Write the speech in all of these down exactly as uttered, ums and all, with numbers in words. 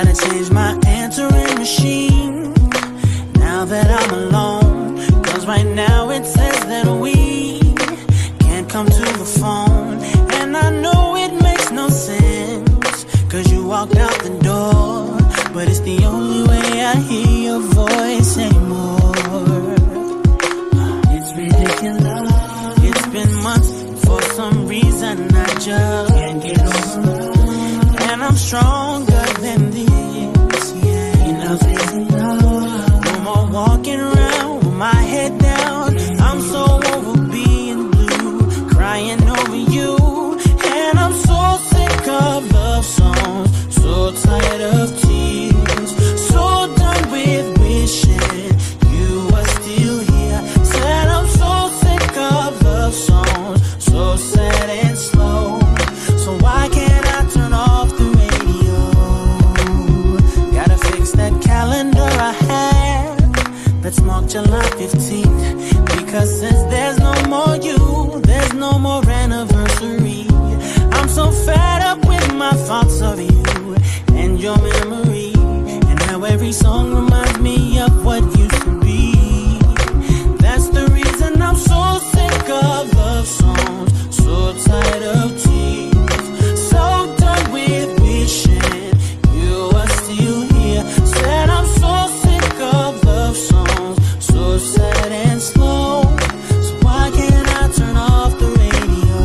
gotta change my answering machine now that I'm alone. Cause right now it says that we can't come to the phone. And I know it makes no sense, cause you walked out the door, but it's the only way I hear your voice anymore. It's ridiculous. It's been months, for some reason I just can't get over it. And I'm stronger than this, yeah. Enough is enough. No more walking around with my head down. I'm so over being blue, crying over you. And I'm so sick of love songs, so tired of tears, so done with wishing you were still here. Said I'm so sick of love songs, so sad and slow. So why can't I turn off the radio? Gotta fix that calendar I had that's marked July fifteenth. Because since there's no more you, there's no more anniversary. I'm so fed up with my thoughts of you and your memory, and how every song reminds me of what used to be. That's the reason I'm so sick of love songs, so tired of tears, so done with wishing you were still here. Said I'm so sick of love songs, so sad and slow. So why can't I turn off the radio?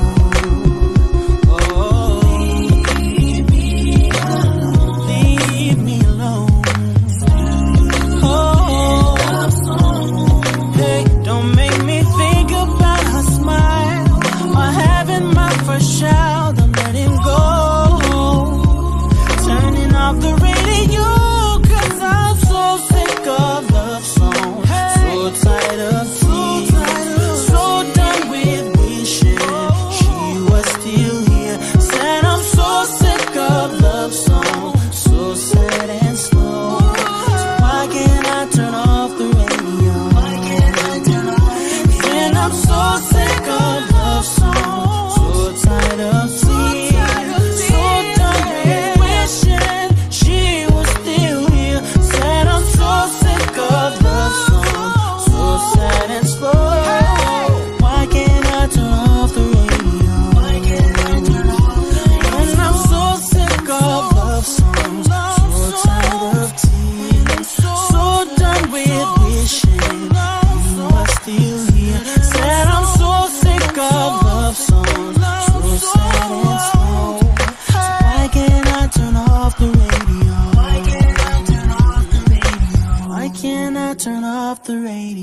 Oh, leave me alone. Leave me alone. Oh, hey, don't make me think about her smile or having my first child. I'm letting go, turning off the radio, cause I'm so sick of love songs, so tired of tears, so done with wishing she was still here. Said I'm so sick of love songs, so sad and slow. So why can't I turn off the radio? Why can't I turn off the radio? And I'm so sick of love songs, so tired of tears, so done with wishing she was still here. Said I'm so sick of love songs, so sad and slow. Why can't I turn off the radio? Why can't I turn off the radio? And I'm so sick of love songs, so tired of tears, so done with wishing you were still here. Said I'm so sick of love songs, so sad and slow. So why can't I turn off the radio? Why can't I turn off the radio? Why can't I turn off the radio?